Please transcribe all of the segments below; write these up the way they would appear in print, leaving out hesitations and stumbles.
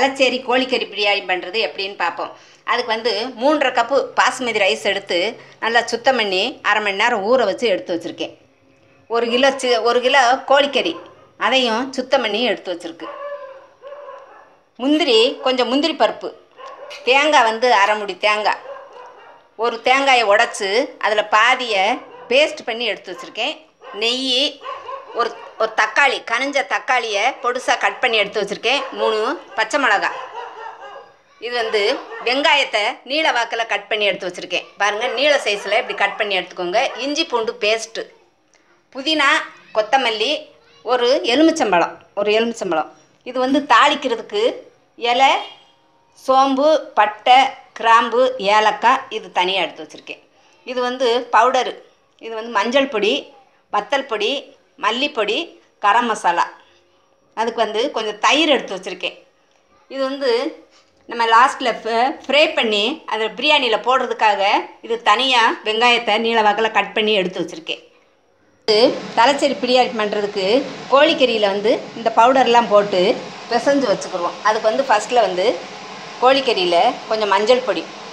தலச்சேரி கோழிக்கறி பிரியாணி பண்ணுறது எப்படின்னு பார்ப்போம். அதுக்கு வந்து 3½ கப்பு பாஸ்மதி ரைஸ் எடுத்து நல்லா சுத்தம் பண்ணி அரை மணி நேரம் ஊற வச்சு எடுத்து வச்சுருக்கேன். 1 கிலோ கோழிக்கறி அதையும் சுத்தம் பண்ணி எடுத்து வச்சுருக்கு. முந்திரி, கொஞ்சம் முந்திரி பருப்பு, தேங்காய் வந்து அரை முடி தேங்காய், ஒரு தேங்காயை உடச்சி அதில் பாதியை பேஸ்ட் பண்ணி எடுத்து வச்சுருக்கேன். நெய், ஒரு தக்காளி, கனிஞ்ச தக்காளியை பொடுசாக கட் பண்ணி எடுத்து வச்சுருக்கேன். 3 பச்சை மிளகாய், இது வந்து வெங்காயத்தை நீள வாக்கில் கட் பண்ணி எடுத்து வச்சுருக்கேன். பாருங்கள், நீள சைஸில் இப்படி கட் பண்ணி எடுத்துக்கோங்க. இஞ்சி பூண்டு பேஸ்ட்டு, புதினா, கொத்தமல்லி, ஒரு எலுமிச்சம்பழம். இது வந்து தாளிக்கிறதுக்கு இலை, சோம்பு, பட்டை, கிராம்பு, ஏலக்காய் இது தனியாக எடுத்து வச்சுருக்கேன். இது வந்து பவுடரு, இது வந்து மஞ்சள் பொடி, வத்தல் பொடி, மல்லிப்பொடி, கரம் மசாலா. அதுக்கு வந்து கொஞ்சம் தயிர் எடுத்து வச்சுருக்கேன். இது வந்து நம்ம லாஸ்ட்டில் ஃப்ரை பண்ணி அதை பிரியாணியில் போடுறதுக்காக இது தனியாக வெங்காயத்தை நீள வாக்கில் கட் பண்ணி எடுத்து வச்சுருக்கேன். தலச்சேரி பிரியாணி பண்ணுறதுக்கு கோழிக்கறியில் வந்து இந்த பவுடர்லாம் போட்டு பிசைஞ்சு வச்சுக்கிடுவோம். அதுக்கு வந்து ஃபஸ்ட்டில் வந்து கோழிக்கறியில் கொஞ்சம் மஞ்சள்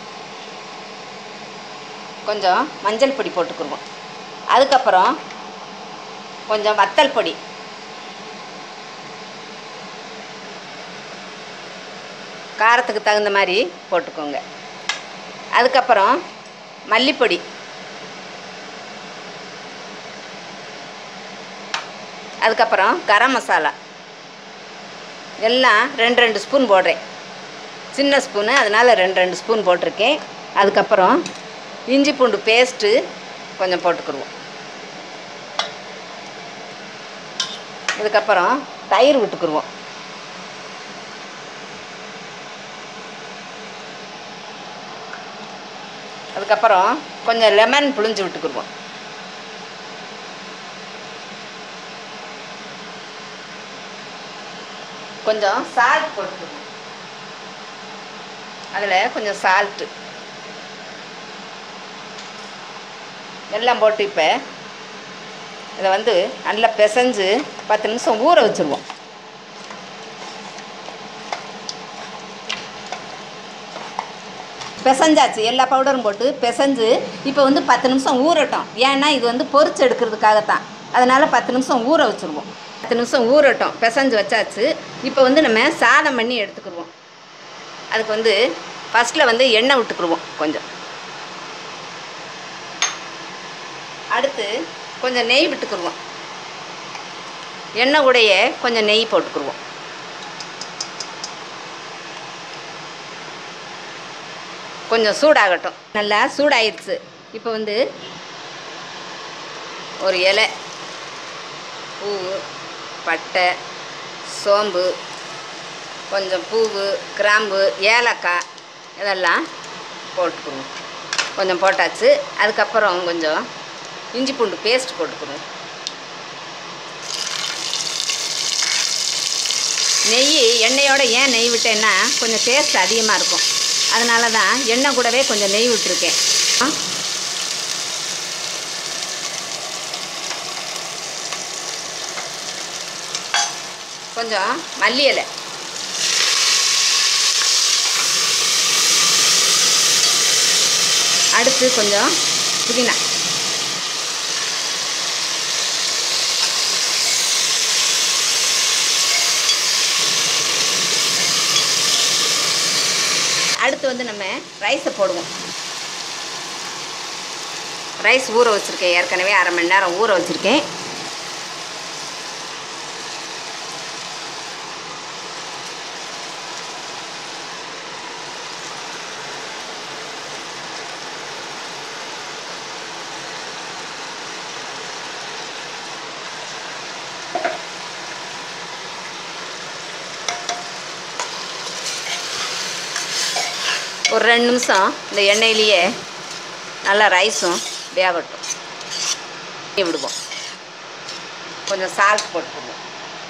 பொடி போட்டுக்கிடுவோம். அதுக்கப்புறம் கொஞ்சம் வத்தல் பொடி, காரத்துக்கு தகுந்த மாதிரி போட்டுக்கோங்க. அதுக்கப்புறம் மல்லிப்பொடி, அதுக்கப்புறம் கரம் மசாலா எல்லாம் 2 ஸ்பூன் போடுறேன். சின்ன ஸ்பூனு, அதனால் 2 ஸ்பூன் போட்டிருக்கேன். அதுக்கப்புறம் இஞ்சி பூண்டு பேஸ்ட்டு கொஞ்சம் போட்டுக்கிடுவோம். இதுக்கப்புறம் தயிர் விட்டுக்குருவோம். அதுக்கப்புறம் கொஞ்சம் லெமன் புழிஞ்சு விட்டுக்குருவோம். கொஞ்சம் சால்ட் போட்டுக்குவோம். அதில் கொஞ்சம் சால்ட்டு எல்லாம் போட்டு இப்போ இதை வந்து நல்லா பிசைஞ்சு 10 நிமிஷம் ஊற வச்சுருவோம். பிசைஞ்சாச்சு, எல்லா பவுடரும் போட்டு பிசைஞ்சு இப்போ வந்து 10 நிமிஷம் ஊறட்டும். ஏன்னா இது வந்து பொரிச்சு எடுக்கிறதுக்காகத்தான், அதனால் 10 நிமிஷம் ஊற வச்சுருவோம். 10 நிமிஷம் ஊறட்டும். பிசைஞ்சு வச்சாச்சு. இப்போ வந்து நம்ம சாதம் பண்ணி எடுத்துக்கிடுவோம். அதுக்கு வந்து ஃபஸ்ட்டில் வந்து எண்ணெய் விட்டுக்குருவோம் கொஞ்சம். அடுத்து கொஞ்சம் நெய் விட்டுக்குருவோம். எண்ணெய் கூடைய கொஞ்சம் நெய் போட்டுக்குருவோம். கொஞ்சம் சூடாகட்டும். நல்லா சூடாயிடுச்சு. இப்போ வந்து ஒரு இலை, பூ, பட்டை, சோம்பு, கொஞ்சம் பூவு, கிராம்பு, ஏலக்காய் இதெல்லாம் போட்டுக்குருவோம். கொஞ்சம் போட்டாச்சு. அதுக்கப்புறம் கொஞ்சம் இஞ்சி பூண்டு பேஸ்ட் போட்டுக்குருவோம். நெய், எண்ணெயோடு ஏன் நெய் விட்டேன்னா கொஞ்சம் டேஸ்ட் அதிகமாக இருக்கும். அதனால தான் எண்ணெய் கூடவே கொஞ்சம் நெய் விட்டுருக்கேன். கொஞ்சம் மல்லி இலை, அடுத்து கொஞ்சம் புதினா, அடுத்து வந்து நம்ம ரைஸை போடுவோம். ரைஸ் ஊற வச்சுருக்கேன், ஏற்கனவே அரை மணி நேரம் ஊற வச்சுருக்கேன். ஒரு 2 நிமிஷம் இந்த எண்ணெயிலேயே நல்லா ரைஸும் வேகட்டும். விடுவோம். கொஞ்சம் சால்ட் போட்டுக்குவோம்.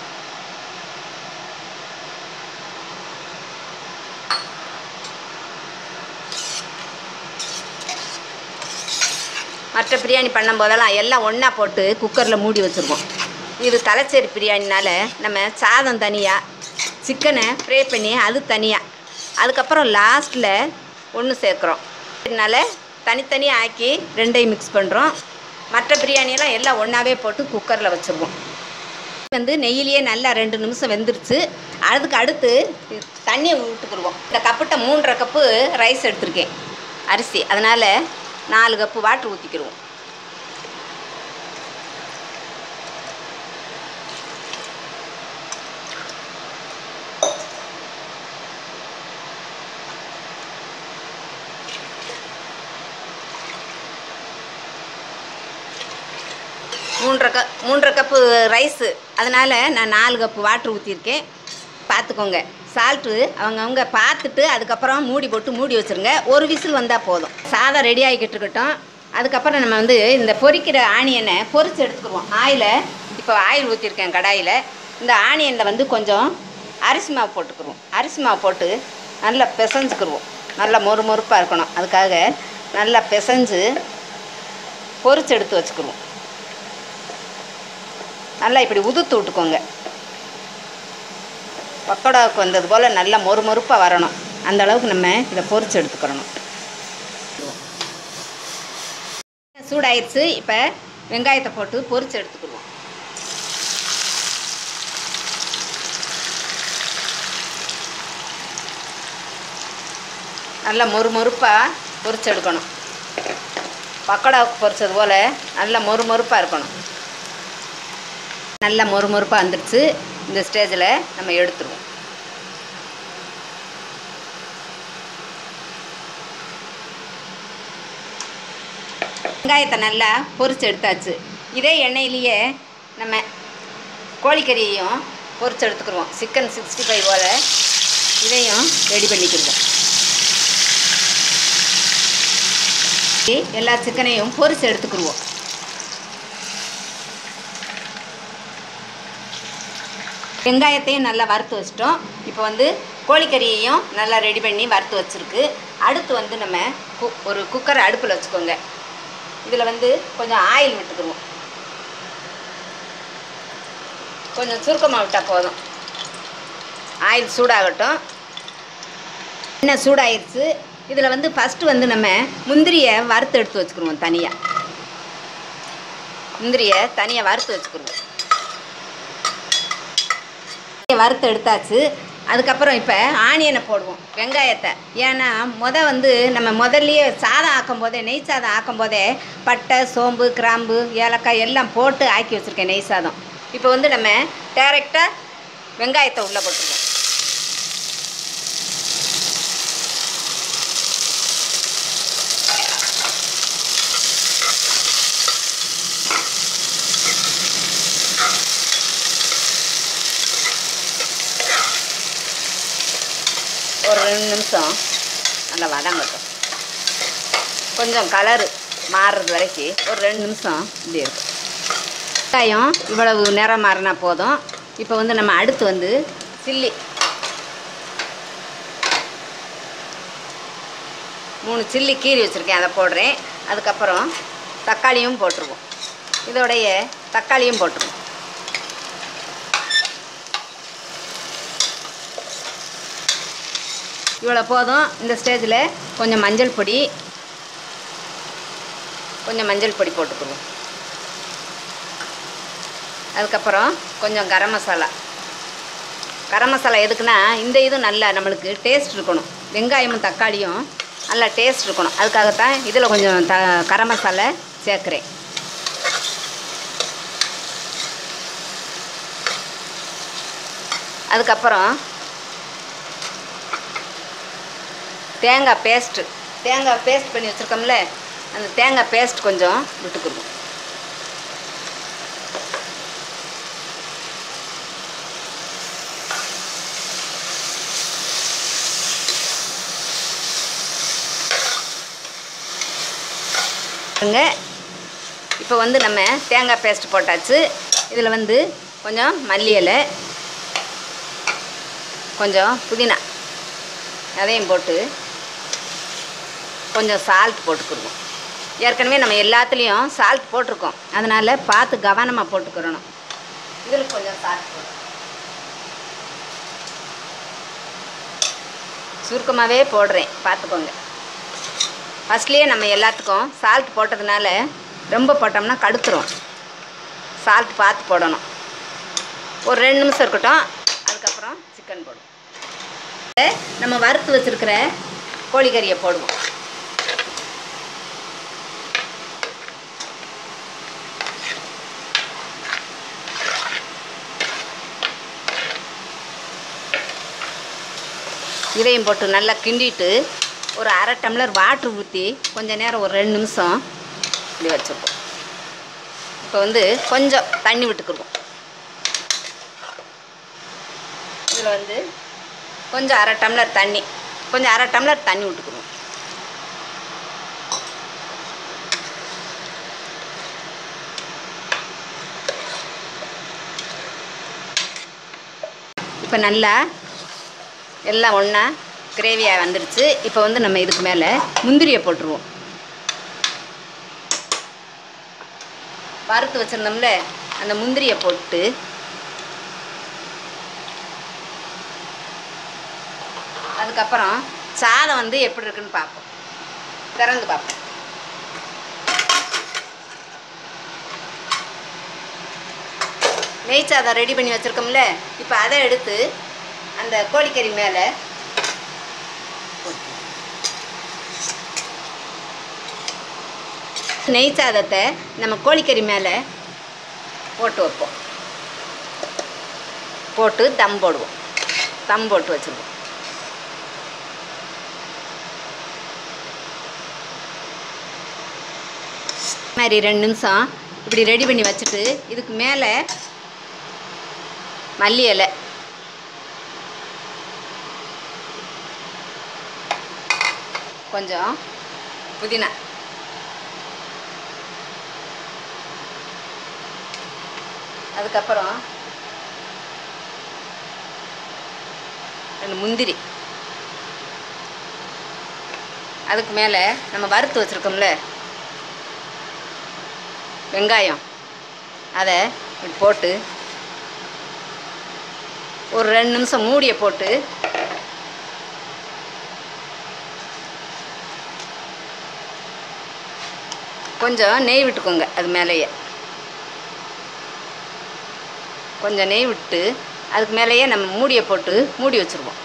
மற்ற பிரியாணி பண்ணும்போதெல்லாம் எல்லாம் ஒன்றா போட்டு குக்கரில் மூடி வச்சுருவோம். இது தலச்சேரி பிரியாணினால் நம்ம சாதம் தனியாக, சிக்கனை ஃப்ரை பண்ணி அது தனியாக, அதுக்கப்புறம் லாஸ்ட்டில் ஒன்று சேர்க்குறோம். இதனால் தனித்தனியாக ஆக்கி ரெண்டையும் மிக்ஸ் பண்ணுறோம். மற்ற பிரியாணியெல்லாம் எல்லாம் ஒன்றாவே போட்டு குக்கரில் வச்சுருவோம். வந்து நெய்யிலேயே நல்லா 2 நிமிஷம் வெந்துருச்சு. அதுக்கு அடுத்து தண்ணியை விட்டுக்குருவோம். இந்த கப்புட்ட 3.5 கப்பு ரைஸ் எடுத்திருக்கேன் அரிசி, அதனால் 4 கப்பு வாட்டர் ஊற்றிக்கிடுவோம். மூன்றரை கப்பு ரைஸு, அதனால் நான் 4 கப்பு வாட்ரு ஊற்றிருக்கேன். பார்த்துக்கோங்க. சால்ட்டு அவங்கவுங்க பார்த்துட்டு அதுக்கப்புறம் மூடி போட்டு மூடி வச்சுருங்க. ஒரு விசில் வந்தால் போதும். சாதம் ரெடி ஆகிக்கிட்டு இருக்கட்டும். அதுக்கப்புறம் நம்ம வந்து இந்த பொரிக்கிற ஆனியனை பொரித்து எடுத்துக்குருவோம். இப்போ ஆயில் ஊற்றிருக்கேன் கடாயில். இந்த ஆனியனில் வந்து கொஞ்சம் அரிசி மாவு போட்டுக்குருவோம். அரிசி மாவு போட்டு நல்லா பிசைஞ்சுக்குருவோம். நல்லா மொறுமொறுப்பாக இருக்கணும், அதுக்காக நல்லா பிசைஞ்சு பொரித்து எடுத்து வச்சுக்குருவோம். நல்லா இப்படி உதுத்து விட்டுக்கோங்க. பக்கோடாவுக்கு வந்தது போல் நல்லா மொறுமொறுப்பாக வரணும். அந்த அளவுக்கு நம்ம இதை பொரித்து எடுத்துக்கிறணும். சூடாயிடுச்சு. இப்போ வெங்காயத்தை போட்டு பொரித்து எடுத்துக்கிடுவோம். நல்லா மொறுமொறுப்பாக பொரித்து எடுக்கணும். பக்கோடாவுக்கு பொரித்தது போல் நல்லா மொறுமொறுப்பாக இருக்கணும். நல்லா மொறுமொறுப்பாக வந்துடுச்சு. இந்த ஸ்டேஜில் நம்ம எடுத்துருவோம். வெங்காயத்தை நல்லா பொரித்து எடுத்தாச்சு. இதே எண்ணெயிலேயே நம்ம கோழிக்கறியையும் பொரித்து எடுத்துக்கிடுவோம். சிக்கன் 65 போல் இதையும் ரெடி பண்ணிக்கிடுவோம். எல்லா சிக்கனையும் பொரித்து எடுத்துக்கிடுவோம். வெங்காயத்தையும் நல்லா வறுத்து வச்சிட்டோம். இப்போ வந்து கோழிக்கறியையும் நல்லா ரெடி பண்ணி வறுத்து வச்சுருக்கு. அடுத்து வந்து நம்ம ஒரு குக்கரை அடுப்பில் வச்சுக்கோங்க. இதில் வந்து கொஞ்சம் ஆயில் விட்டுக்குருவோம். கொஞ்சம் சுருக்கமாக விட்டால் போதும். ஆயில் சூடாகட்டும். எண்ணெய் சூடாகிடுச்சு. இதில் வந்து ஃபஸ்ட்டு வந்து நம்ம முந்திரியை வறுத்து எடுத்து வச்சுக்கிடுவோம். முந்திரியை தனியாக வறுத்து வச்சுக்கிடுவோம். வறுத்து எடுத்தாச்சு. அதுக்கப்புறம் இப்போ ஆனியனை போடுவோம், வெங்காயத்தை. ஏன்னா வந்து நம்ம முதல்லையே சாதம் ஆக்கும் போதே, நெய் சாதம் ஆக்கும் போதே பட்டை, சோம்பு, கிராம்பு, ஏலக்காய் எல்லாம் போட்டு ஆக்கி வச்சுருக்கேன் நெய் சாதம். இப்போ வந்து நம்ம டைரெக்டாக வெங்காயத்தை உள்ளே போட்டுருவோம். ஒரு 2 நிமிஷம் நல்லா வதங்கட்டும். கொஞ்சம் கலரு மாறுறது வரைக்கும் ஒரு 2 நிமிஷம் இப்படி இருக்கும். வெங்காயம் இவ்வளவு நிறம் மாறினா போதும். இப்போ வந்து நம்ம அடுத்து வந்து சில்லி 3 சில்லி கீறி வச்சுருக்கேன், அதை போடுறேன். அதுக்கப்புறம் தக்காளியும் போட்டுருவோம். இதோடைய தக்காளியும் போட்டுருவோம். இவ்வளோ போதும். இந்த ஸ்டேஜில் கொஞ்சம் மஞ்சள் பொடி போட்டுக்குருவோம். அதுக்கப்புறம் கொஞ்சம் கரம் மசாலா எதுக்குன்னா இந்த இது நல்லா நம்மளுக்கு டேஸ்ட் இருக்கணும். வெங்காயமும் தக்காளியும் நல்லா டேஸ்ட் இருக்கணும். அதுக்காகத்தான் இதில் கொஞ்சம் கரம் மசாலா சேர்க்குறேன். அதுக்கப்புறம் தேங்காய் பேஸ்ட் பண்ணி வச்சுருக்கோம்ல, அந்த தேங்காய் பேஸ்ட் கொஞ்சம் விட்டுக்குருவோம். இப்போ வந்து நம்ம தேங்காய் பேஸ்ட் போட்டாச்சு. இதில் வந்து கொஞ்சம் மல்லி இலை, கொஞ்சம் புதினா அதையும் போட்டு கொஞ்சம் சால்ட் போட்டுக்கிடுவோம். ஏற்கனவே நம்ம எல்லாத்துலேயும் சால்ட் போட்டிருக்கோம், அதனால் பார்த்து கவனமாக போட்டுக்கிறணும். இதில் கொஞ்சம் சால்ட் போட்டு சுருக்கமாகவே போடுறேன், பார்த்துக்கோங்க. ஃபஸ்ட்லேயே நம்ம எல்லாத்துக்கும் சால்ட் போட்டதுனால ரொம்ப போட்டோம்னா கடுத்துரும். சால்ட் பார்த்து போடணும். ஒரு 2 நிமிஷம் இருக்கட்டும், அதுக்கப்புறம் சிக்கன் போடுவோம். நம்ம வறுத்து வச்சுருக்கிற கோழிக்கறியை போடுவோம். இதையும் போட்டு நல்லா கிண்டிட்டு ஒரு 1/2 டம்ளர் வாட்ரு ஊற்றி கொஞ்சம் நேரம் ஒரு 2 நிமிஷம் இப்படி வச்சுருப்போம். இப்போ வந்து கொஞ்சம் தண்ணி விட்டுக்குருவோம். இதில் வந்து கொஞ்சம் 1/2 டம்ளர் தண்ணி, கொஞ்சம் 1/2 டம்ளர் தண்ணி விட்டுக்குருவோம். இப்போ நல்லா எல்லாம் ஒன்றா கிரேவியாக வந்துடுச்சு. இப்போ வந்து நம்ம இதுக்கு மேலே முந்திரியை போட்டுருவோம். வறுத்து வச்சுருந்தோம்ல அந்த முந்திரியை போட்டு அதுக்கப்புறம் சாதம் வந்து எப்படி இருக்குன்னு பார்ப்போம். திறந்து பார்ப்போம். நெய் சாதம் ரெடி பண்ணி வச்சுருக்கோம்ல, இப்போ அதை எடுத்து அந்த கோழிக்கறி மேலே நெய் சாதத்தை நம்ம கோழிக்கறி மேலே போட்டு வைப்போம். போட்டு தம் போடுவோம். தம் போட்டு வச்சுருவோம். மாதிரி 2 நிமிஷம் இப்படி ரெடி பண்ணி வச்சுட்டு இதுக்கு மேலே மல்லி இலை, கொஞ்சம் புதினா, அதுக்கப்புறம் 2 முந்திரி, அதுக்கு மேலே நம்ம வறுத்து வச்சுருக்கோம்ல வெங்காயம், அதை போட்டு ஒரு 2 நிமிஷம் மூடியை போட்டு கொஞ்சம் நெய் விட்டுக்கோங்க. அது மேலேயே கொஞ்சம் நெய் விட்டு அதுக்கு மேலேயே நம்ம மூடியை போட்டு மூடி வச்சுருவோம்.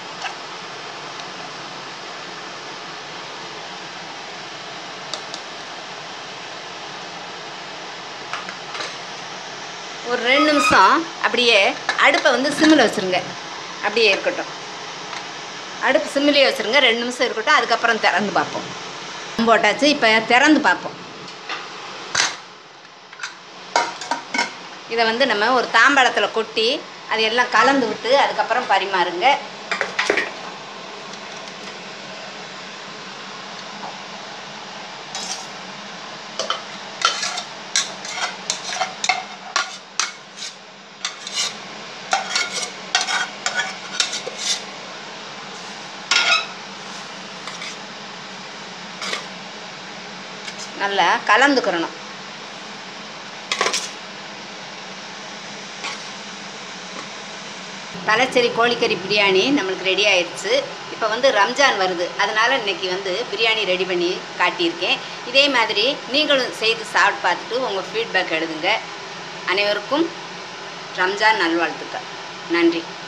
ஒரு 2 நிமிஷம் அப்படியே அடுப்பை வந்து சிம்மில் வச்சுருங்க. அப்படியே இருக்கட்டும். அடுப்பு சிம்மிலே வச்சுருங்க. 2 நிமிஷம் இருக்கட்டும். அதுக்கப்புறம் திறந்து பார்ப்போம். போட்டாச்சு. இப்போ திறந்து பார்ப்போம். இதை வந்து நம்ம ஒரு தாம்பாளத்தில் கொட்டி அது எல்லாம் கலந்து விட்டு அதுக்கப்புறம் பரிமாறுங்க. நல்லா கலந்துக்கிறணும். தலைச்சேரி கோழிக்கறி பிரியாணி நம்மளுக்கு ரெடி ஆயிடுச்சு. இப்போ வந்து ரம்ஜான் வருது, அதனால் இன்றைக்கி வந்து பிரியாணி ரெடி பண்ணி காட்டியிருக்கேன். இதே மாதிரி நீங்களும் செய்து சாப்பிட்டு பார்த்துட்டு உங்கள் ஃபீட்பேக் எழுதுங்க. அனைவருக்கும் ரம்ஜான் நல்வாழ்த்துக்கள். நன்றி.